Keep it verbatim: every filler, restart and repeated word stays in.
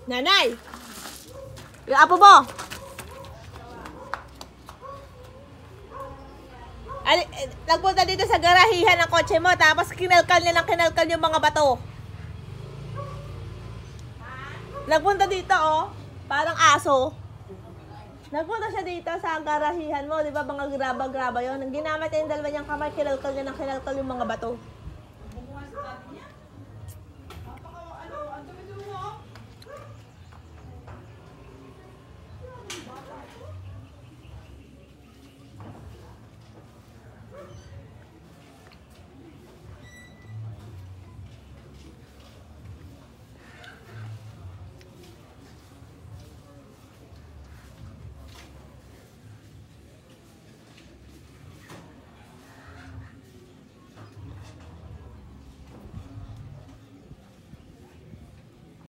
Nanay! Yung apo mo! Ali, eh, nagpunta dito sa garahihan ng kotse mo, tapos kinalkal niya ng kinalkal yung mga bato. Nagpunta dito, oh. Parang aso. Nagpunta siya dito sa garahihan mo, di ba? Mga graba-graba yun. Ginamit niya yung dalawa niyang kamay, kinalkal niya ng kinalkal yung mga bato.